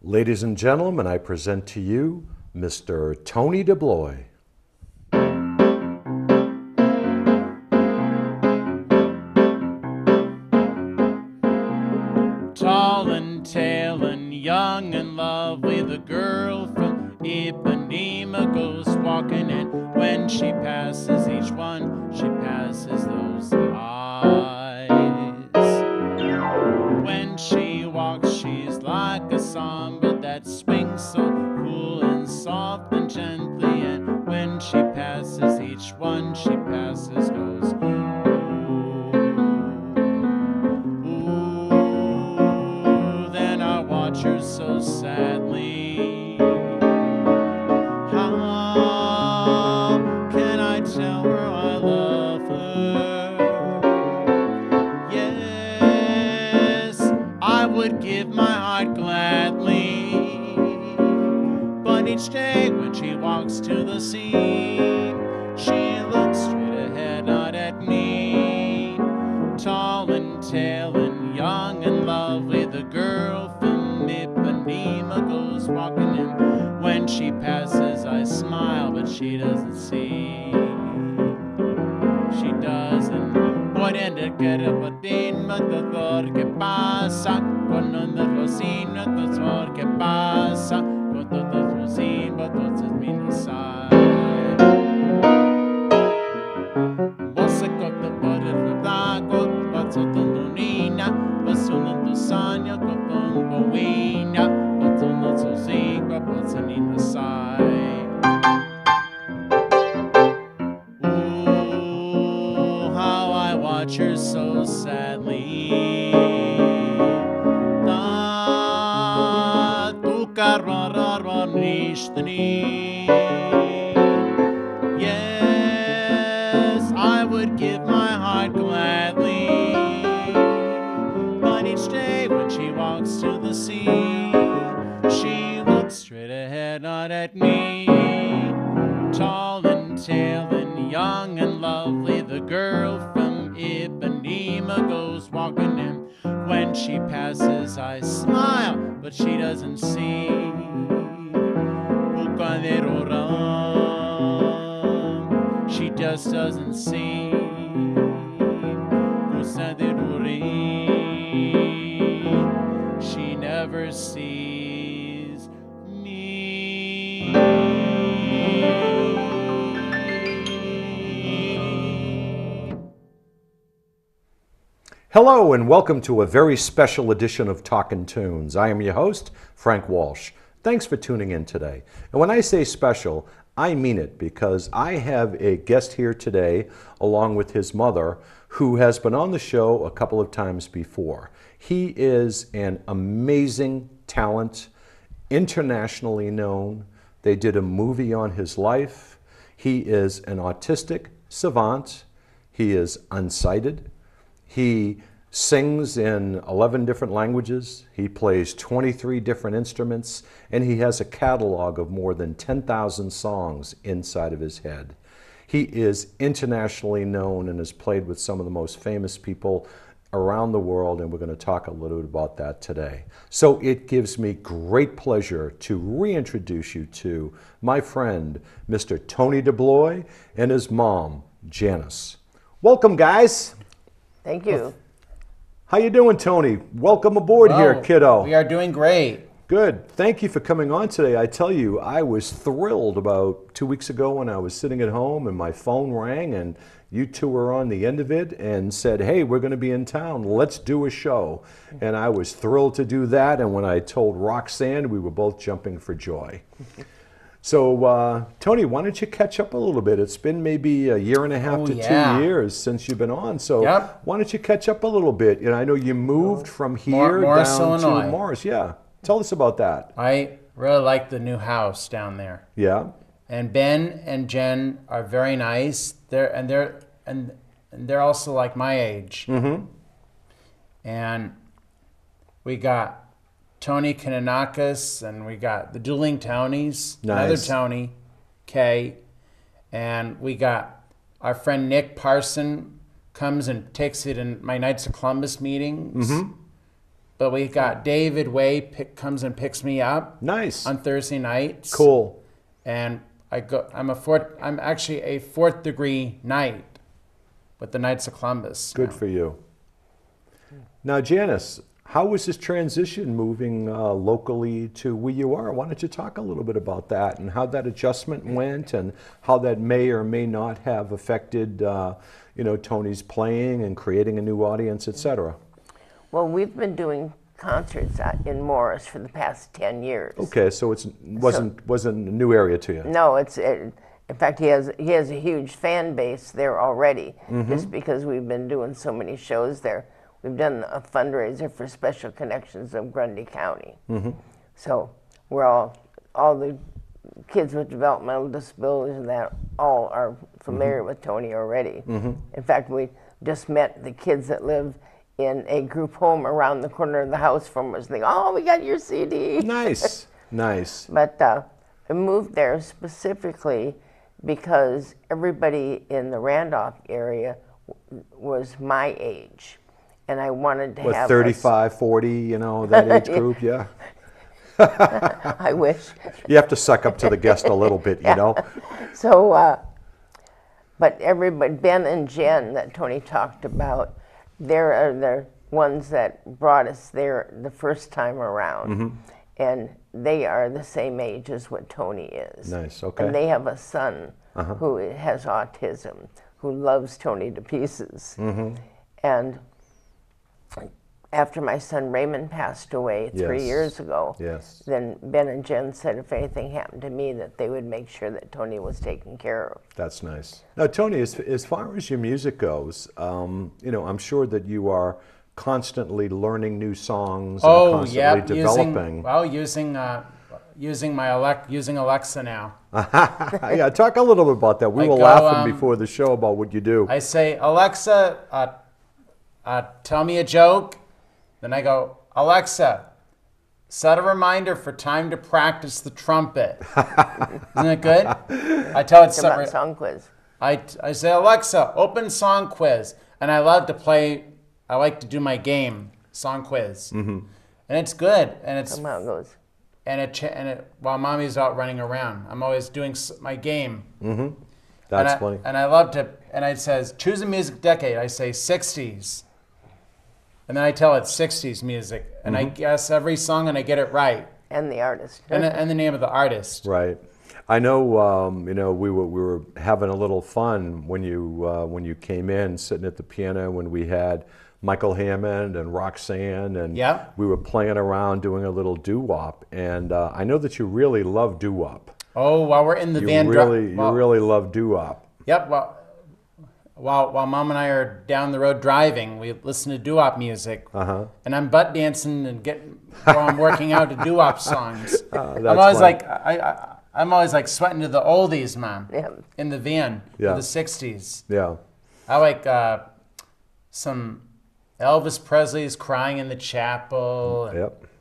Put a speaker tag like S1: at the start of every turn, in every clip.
S1: Ladies and gentlemen, I present to you Mr. Tony DeBlois.
S2: Tall and tall and young and lovely, the girl from Ipanema goes walking, and when she passes each one, she passes those eyes. When she walks, she's like a samba that swings so cool and soft and gently, and when she passes each one, she passes goes watch her so sadly. How can I tell her I love her? Yes, I would give my heart gladly, but each day when she walks to the sea, she looks straight ahead, not at me. Tall and tall and young and lovely, the girl from Ipanema goes walking in. When she passes, I smile, but she doesn't see. She doesn't. Puede querer todo que pasa cuando no rocina, todo que pasa cuando no rocina, todos mis side. Você conta para o lago, passa tudo nina, passa no sonho, conta boina, passa no sozinho, passa nina sai. Ooh, how I watch her so sadly. Da tu carrara nishtni. I would give my heart gladly, but each day when she walks to the sea, she looks straight ahead, not at me. Tall and tall and young and lovely, the girl from Ipanema goes walking in. When she passes, I smile, but she doesn't see. She just doesn't see. She never sees me.
S1: Hello and welcome to a very special edition of Talkin' Tunes. I am your host, Frank Walsh. Thanks for tuning in today. And when I say special, I mean it, because I have a guest here today along with his mother who has been on the show a couple of times before. He is an amazing talent, internationally known. They did a movie on his life. He is an autistic savant. He is unsighted. He sings in 11 different languages. He plays 23 different instruments, and he has a catalog of more than 10,000 songs inside of his head. He is internationally known and has played with some of the most famous people around the world, and we're going to talk a little bit about that today. So it gives me great pleasure to reintroduce you to my friend, Mr. Tony DeBlois, and his mom, Janice. Welcome, guys.
S3: Thank you.
S1: How you doing, Tony? Welcome aboard here, kiddo.
S2: We are doing great.
S1: Good. Thank you for coming on today. I tell you, I was thrilled about 2 weeks ago when I was sitting at home and my phone rang and you two were on the end of it and said, hey, we're going to be in town. Let's do a show. And I was thrilled to do that. And when I told Roxanne, we were both jumping for joy. So, Tony, why don't you catch up a little bit? It's been maybe a year and a half to 2 years since you've been on. So why don't you catch up a little bit? You know, I know you moved from here
S2: Morris,
S1: down
S2: Illinois.
S1: to Morris. Yeah. Tell us about that.
S2: I really like the new house down there.
S1: Yeah.
S2: And Ben and Jen are very nice. They're also like my age.
S1: Mm-hmm.
S2: And we got Tony Kananakis, and we got the dueling Tonys, another Tony, Kay, and we got our friend Nick Parson comes and takes it in my Knights of Columbus meetings.
S1: Mm-hmm.
S2: But we got David Way comes and picks me up.
S1: Nice.
S2: On Thursday nights.
S1: Cool.
S2: And I'm actually a 4th degree knight with the Knights of Columbus.
S1: Good for you. Now, Janice, how was this transition moving locally to where you are? Why don't you talk a little bit about that and how that adjustment went and how that may or may not have affected, Tony's playing and creating a new audience, etc.
S3: Well, we've been doing concerts in Morris for the past 10 years.
S1: Okay, so it wasn't a new area to you.
S3: No, in fact, he has a huge fan base there already, just because we've been doing so many shows there. We've done a fundraiser for Special Connections of Grundy County. So we're all the kids with developmental disabilities and that all are familiar with Tony already. In fact, we just met the kids that live in a group home around the corner of the house from us. They go, "Oh, we got your CD."
S1: Nice, nice.
S3: But I moved there specifically because everybody in the Randolph area was my age. And I wanted to have
S1: 35, 40, that age group, yeah.
S3: I wish.
S1: You have to suck up to the guest a little bit,
S3: So, but everybody, Ben and Jen that Tony talked about, they're the ones that brought us there the first time around. And they are the same age as what Tony is.
S1: Nice, okay.
S3: And they have a son who has autism, who loves Tony to pieces. And after my son Raymond passed away 3 years ago, then Ben and Jen said if anything happened to me that they would make sure that Tony was taken care of.
S1: That's nice. Now, Tony, as far as your music goes, I'm sure that you are constantly learning new songs and constantly developing.
S2: Using Alexa now.
S1: Yeah, talk a little bit about that. We were laughing before the show about what you do.
S2: I say, "Alexa, tell me a joke." Then I go, "Alexa, set a reminder for time to practice the trumpet." Isn't it good? I tell it something.
S3: Song quiz.
S2: I say, "Alexa, open song quiz." And I like to do my game, song quiz. And it's good. And it's
S3: Come on, it goes.
S2: And while mommy's out running around, I'm always doing my game.
S1: That's funny.
S2: And I love to, and it says, "Choose a music decade." I say 60s. And then I tell it 60s music. And I guess every song and I get it right.
S3: And the artist.
S2: And the name of the artist.
S1: Right. I know, we were having a little fun when you came in, sitting at the piano when we had Michael Hammond and Roxanne, and we were playing around doing a little doo-wop. And I know that you really love doo-wop.
S2: Oh, while we're in the van.
S1: You really love doo-wop.
S2: Yep. While Mom and I are down the road driving, we listen to doo-wop music. And I'm butt dancing and while I'm working out to doo-wop songs. I'm always like sweating to the oldies, Mom. In the van, to the 60s.
S1: Yeah.
S2: I like some Elvis Presley's "Crying in the Chapel."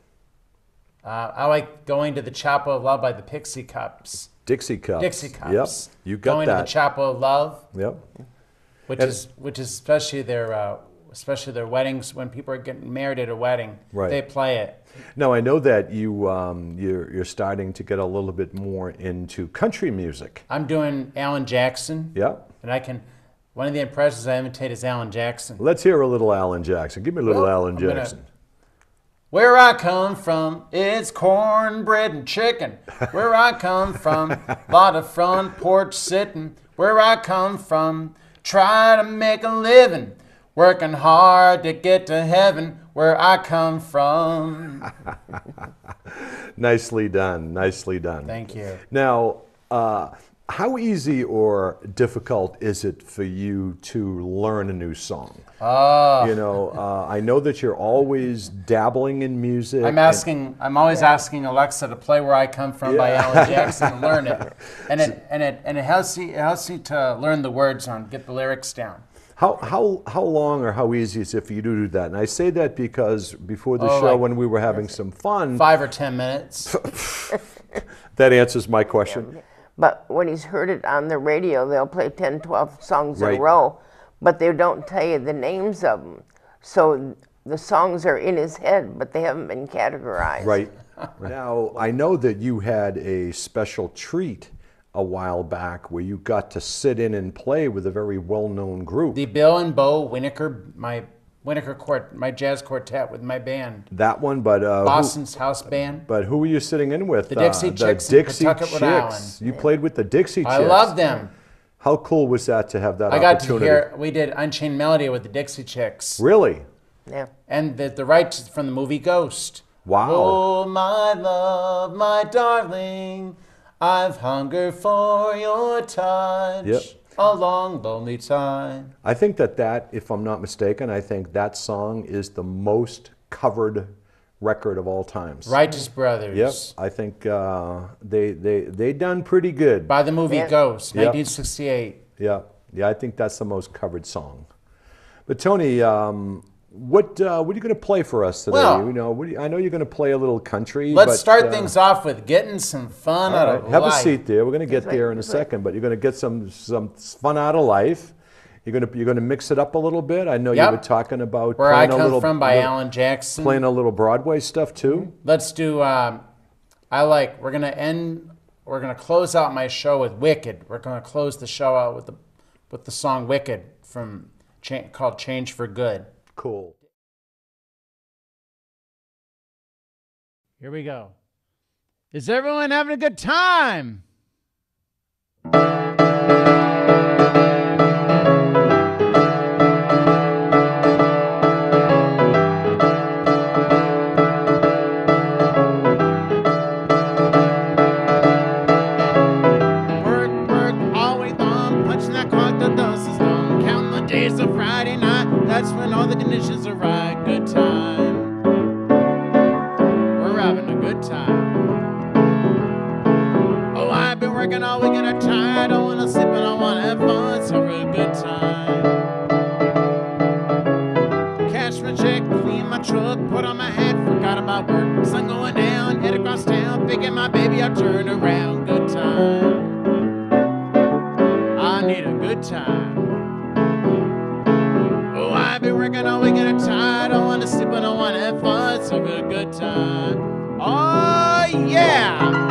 S2: I like "Going to the Chapel of Love" by the Dixie Cups.
S1: Dixie Cups.
S2: Yep.
S1: You got
S2: Going
S1: that.
S2: to the Chapel of Love.
S1: Yep.
S2: Which is especially their weddings, when people are getting married at a wedding. They play it.
S1: Now I know that you're starting to get a little bit more into country music.
S2: I'm doing Alan Jackson.
S1: Yep.
S2: And one of the impressions I imitate is Alan Jackson.
S1: Let's hear a little Alan Jackson. Give me a little Alan Jackson.
S2: Where I come from, it's cornbread and chicken. Where I come from, lot of front porch sitting. Where I come from, try to make a living. Working hard to get to heaven. Where I come from.
S1: Nicely done. Nicely done.
S2: Thank you.
S1: Now, how easy or difficult is it for you to learn a new song? I know that you're always dabbling in music.
S2: I'm always asking Alexa to play "Where I Come From" by Alan Jackson and learn it. And it helps you to learn the words get the lyrics down.
S1: How long or how easy is it for you to do that? And I say that because before the show, when we were having some fun,
S2: 5 or 10 minutes.
S1: That answers my question.
S3: But when he's heard it on the radio, they'll play 10, 12 songs in a row, but they don't tell you the names of them. So the songs are in his head, but they haven't been categorized.
S1: Right. Now, I know that you had a special treat a while back where you got to sit in and play with a very well-known group.
S4: The Bill and Bo Winokur, my jazz quartet with my band.
S1: That one, but
S4: Boston's house band.
S1: But who were you sitting in with?
S4: The Dixie Chicks
S1: The
S4: in
S1: Dixie
S4: Pawtucket, Rhode Island.
S1: Chicks. You played with the Dixie Chicks.
S4: I love them.
S1: How cool was that to have that
S4: I got
S1: opportunity?
S4: to hear, we did Unchained Melody with the Dixie Chicks.
S1: Really?
S3: Yeah.
S4: And the rights from the movie Ghost.
S1: Wow.
S4: Oh, my love, my darling, I've hungered for your touch.
S1: Yep.
S4: A long, lonely time.
S1: I think that, if I'm not mistaken, I think that song is the most covered record of all times.
S4: Righteous Brothers.
S1: Yep. I think they done pretty good.
S4: By the movie Ghost,
S1: Yep.
S4: 1968.
S1: Yeah. Yeah, I think that's the most covered song. But Tony, what are you going to play for us today?
S4: Well,
S1: you know, I know you're going to play a little country.
S4: Let's
S1: but,
S4: start things off with getting some fun out of life.
S1: Have a seat there. We're going to get there in a second, but you're going to get some fun out of life. You're going to mix it up a little bit. I know you were talking about
S4: Where I
S1: playing
S4: Come From by Alan Jackson.
S1: Playing a little Broadway stuff too.
S4: Let's do. We're gonna close out my show with Wicked. We're gonna close the show out with the song Wicked called Change for Good.
S1: Cool.
S2: Here we go. Is everyone having a good time? It's a Friday night, that's when all the conditions are right. Good time. We're having a good time. Oh, I've been working all weekend, I'm tired. I don't want to sleep and I want to have fun, so have a good time. Cash my check, clean my truck, put on my hat, forgot about work. Sun going down, head across town, picking my baby, I turn around. Good time. I need a good time. I've been working all weekend, I'm tired. I don't want to sleep and I want to have fun, so have a good time. Oh, yeah!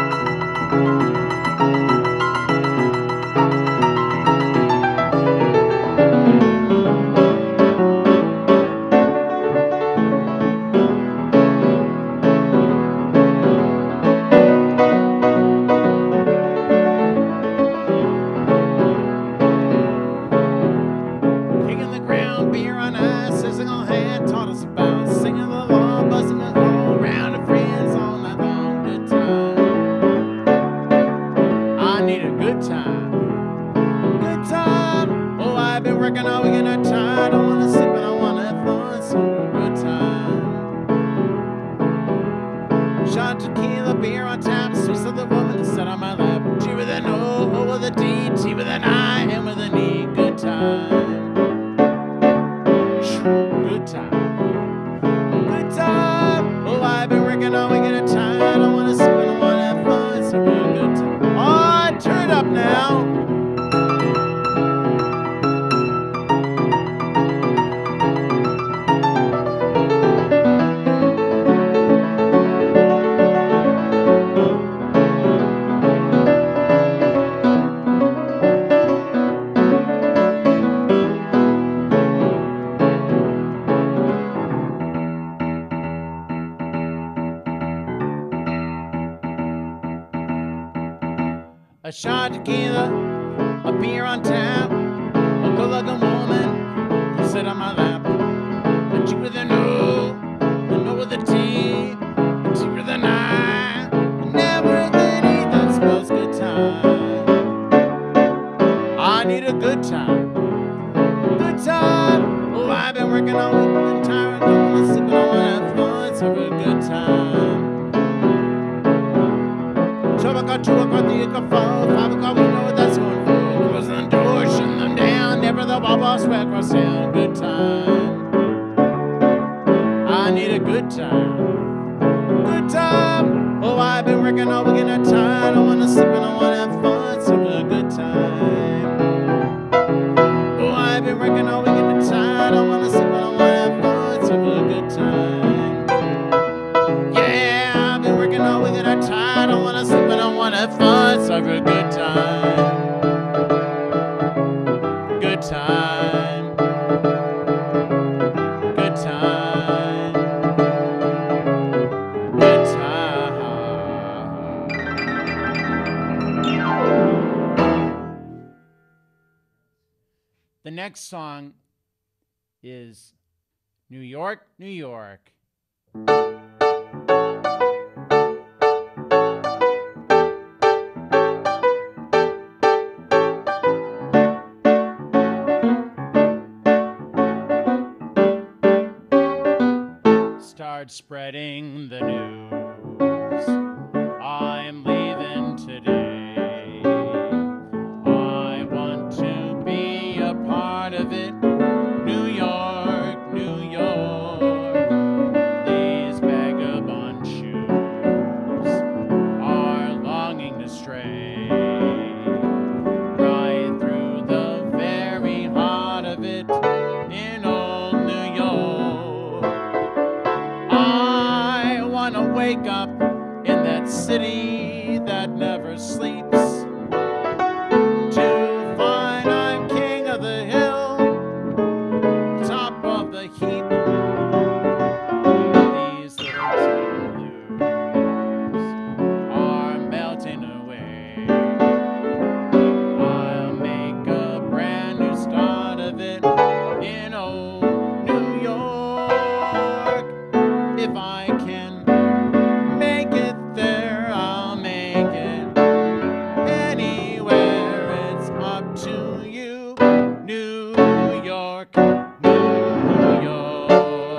S2: A shot of tequila, a beer on tap, a good-looking woman can sit on my lap. A G with a no with a T, a T with an I, and never with an E, that spells good time. I need a good time, good time. Oh, I've been working all week and tired, don't want to sleep, but I want to have fun, so have a good time. Got 2 o'clock, 3 o'clock, 5 o'clock, we know what that's going for. Closing the door, shutting them down, never the ball sweat across town. Good time. I need a good time. Good time. Oh, I've been working all weekend, I'm tired. I don't want to sleep and I want to have fun, so have a good time. Oh, I've been working all weekend, I'm tired. I don't want to sleep and I want to have fun, so have a good time.
S4: next song is New York, New York. Start spreading the news. I'm leaving today. I want to be a part of it. New York, New York. These vagabond shoes are longing to stray right through the very heart of it in old New York. I want to wake up in that city that never sleeps, to find I'm king of the hill, top of the heap. These little blues are melting away. I'll make a brand new start of it in old New York. If I can make it there, I'll make it anywhere. It's up to you, New York, New York.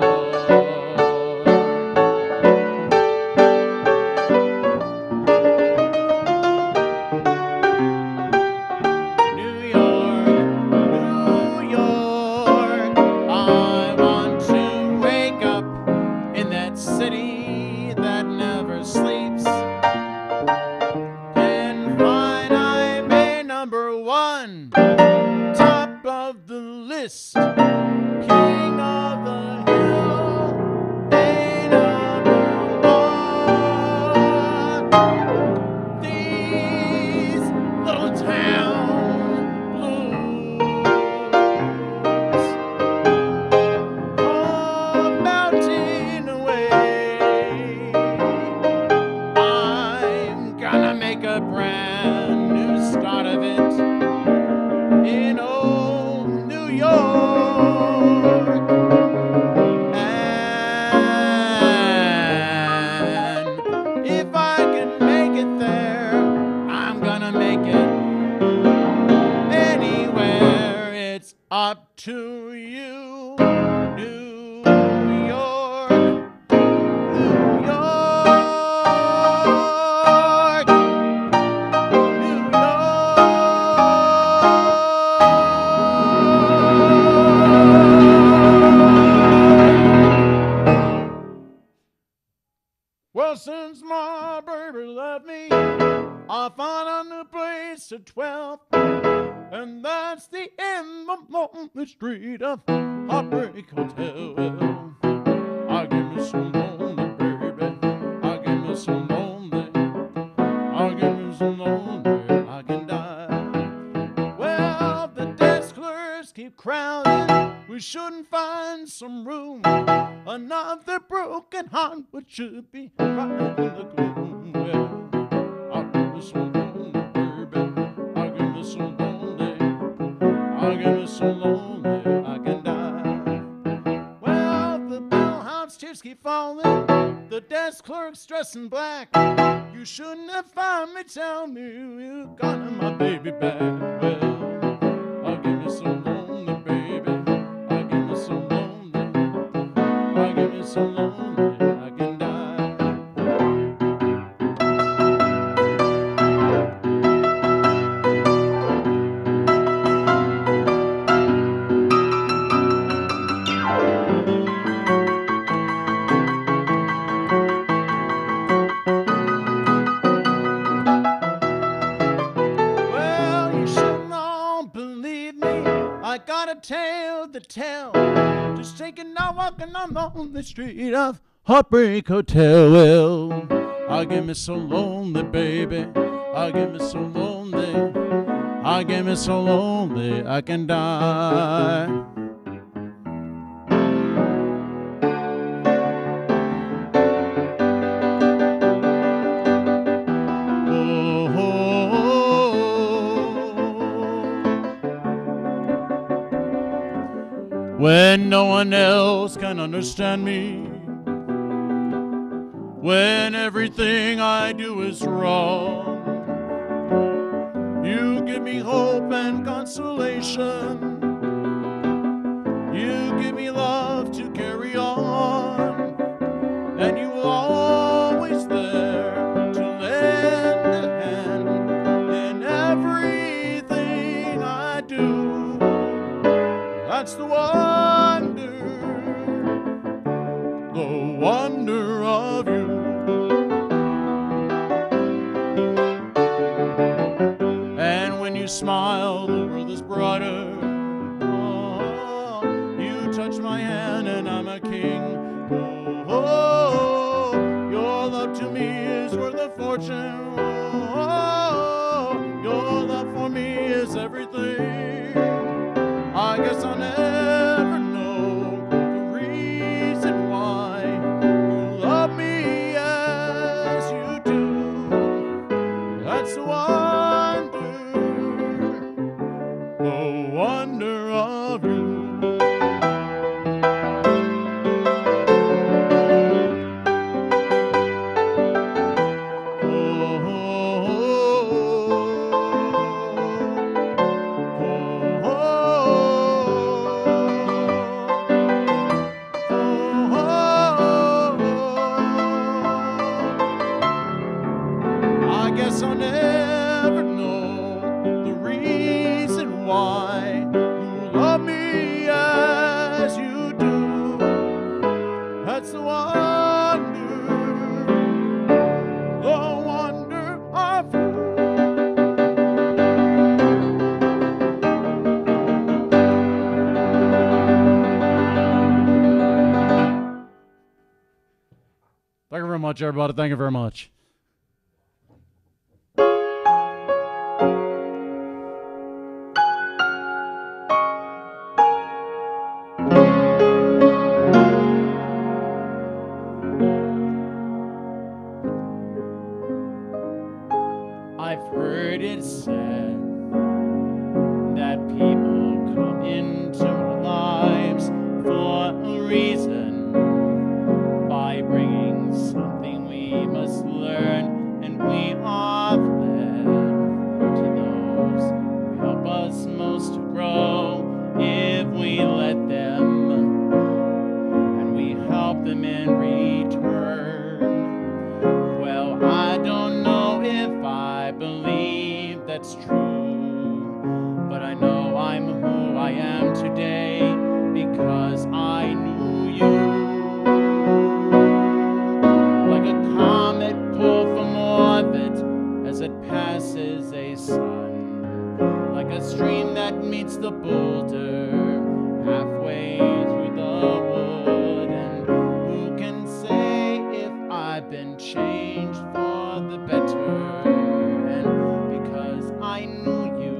S4: New York, New York. I want to wake up in that city that never sleeps and find I'm a number one, top of the list, king of the hill, a number one. These little town blues are melting away. I'm gonna make a brand new start of it in old New York. And if I can make it there, I'm gonna make it anywhere. It's up to you, New York, New York, New York. Well, since my baby left me, I found a new place at 12, and that's the end of the street of Heartbreak Hotel. I give me some lonely, baby. I give me some lonely. I give me some lonely. I can die. Well, the desk clerks keep crowding. We shouldn't find some room. Another broken heart which should be crying in the gloom. Well, I give me some lonely, baby. I give me some lonely. I give me so lonely I can die. Well, the bellhop's tears keep falling. The desk clerk's dressed in black. You shouldn't have found me. Tell me you got my baby back. Well, I give me so lonely, baby. I give me so lonely. I give me so lonely I can die. Well, you shouldn't all believe me. I got a tale to tell. Just taking out walking on the street of Heartbreak Hotel. Well, I get me so lonely, baby. I get me so lonely. I get me so lonely I can die. no one else can understand me. When everything I do is wrong, you give me hope and consolation. You give me love to carry on, and you are always there to lend a hand in everything I do. That's the wonder of you. And when you smile, the world is brighter. Oh, you touch my hand and I'm a king. Oh, your love to me is worth a fortune. Oh, your love for me is everything. I guess I'll never know the reason why you love me as you do. That's the wonder of you. I guess I'll never know the reason why you love me as you do. That's the wonder of you. Thank you very much, everybody. Thank you very much. I've heard it said that people come into our lives for a reason, by bringing something we must learn, and we are led to those who help us most to grow if we let them, and we help them in return. Well, I don't know if I believe that's true, but I know I'm who I am today because I knew you. Like a comet pulled from orbit as it passes a sun, like a stream that meets the boulder halfway through the wood. And who can say if I've been changed for the better? And because I knew you,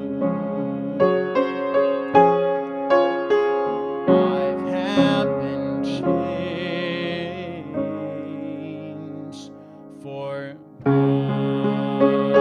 S4: I have been changed for good.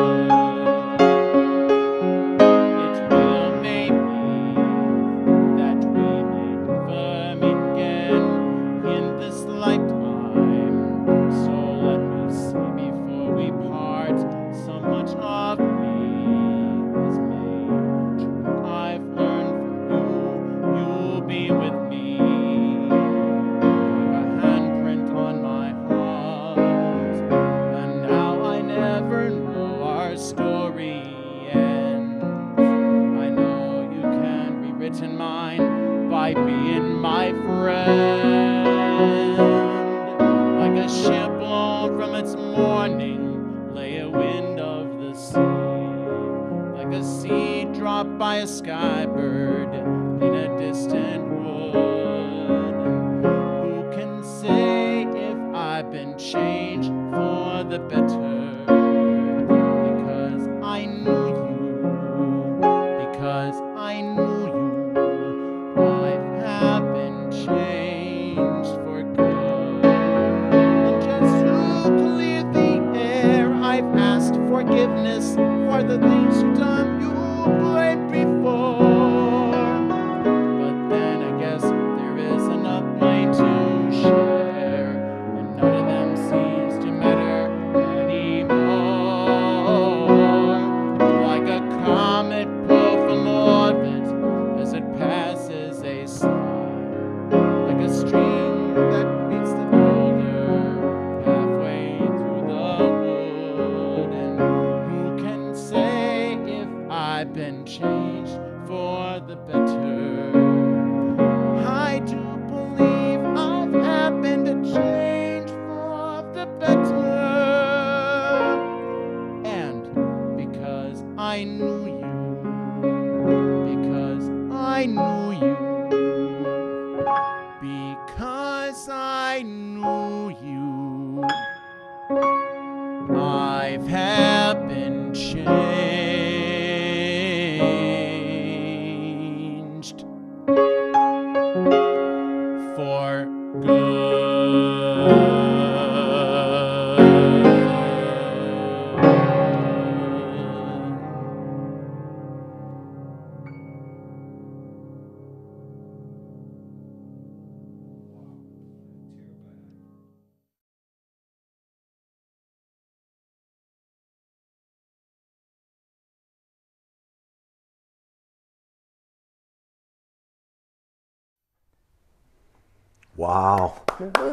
S4: It will may be that we may never meet again in this lifetime. So let me say before we part, so much of me is made true. I've learned from you, you'll be with me, like a handprint on my heart. And now I never know our story ends. I know you can be written mine by being my friend. Like a ship blown from its mooring, lay a wind of the sea, like a seed dropped by a skybird in a distant wood. Who can say if I've been changed for the better? Because I knew you, because I knew you, I have been changed for good. And just to clear the air, I've asked forgiveness for the things you've done, you blamed before. But then I guess there is
S1: Wow.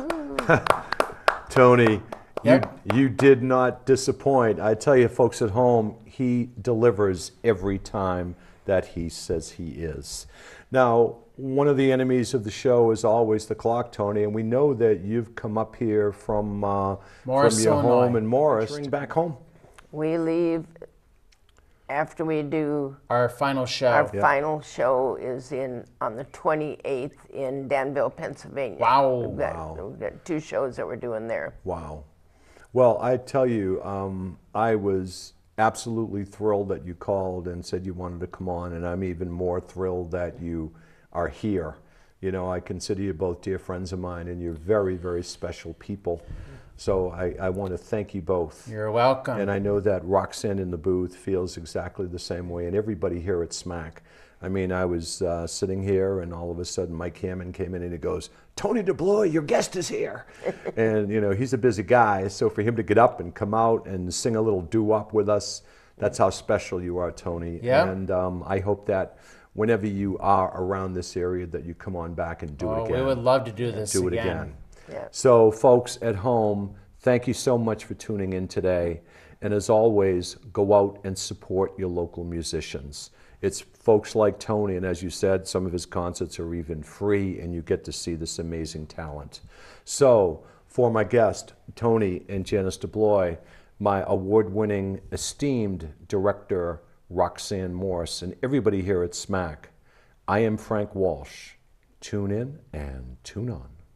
S1: Tony, you did not disappoint. I tell you, folks at home, he delivers every time that he says he is. Now, one of the enemies of the show is always the clock, Tony, and we know that you've come up here from your home in Morris back home.
S3: We leave after we do
S2: Our final show.
S3: our final show is on the 28th in Danville, Pennsylvania.
S2: Wow.
S3: We've got 2 shows that we're doing there.
S1: Wow. Well, I tell you, I was absolutely thrilled that you called and said you wanted to come on, and I'm even more thrilled that you are here. You know, I consider you both dear friends of mine, and you're very, very special people. So I want to thank you both.
S2: You're welcome.
S1: And I know that Roxanne in the booth feels exactly the same way, and everybody here at SMAC. I mean, I was sitting here, and all of a sudden Mike Hammond came in and he goes, "Tony DeBlois, your guest is here." And, you know, he's a busy guy, so for him to get up and come out and sing a little doo-wop with us, that's how special you are, Tony.
S2: Yeah.
S1: And I hope that whenever you are around this area that you come on back and do it again.
S2: We would love to do this
S1: Do it again.
S3: Yeah.
S1: So, folks at home, thank you so much for tuning in today. And as always, go out and support your local musicians. It's folks like Tony, and as you said, some of his concerts are even free, and you get to see this amazing talent. So, for my guest, Tony and Janice DeBlois, my award-winning, esteemed director, Roxanne Morse, and everybody here at SMAC, I am Frank Walsh. Tune in and tune on.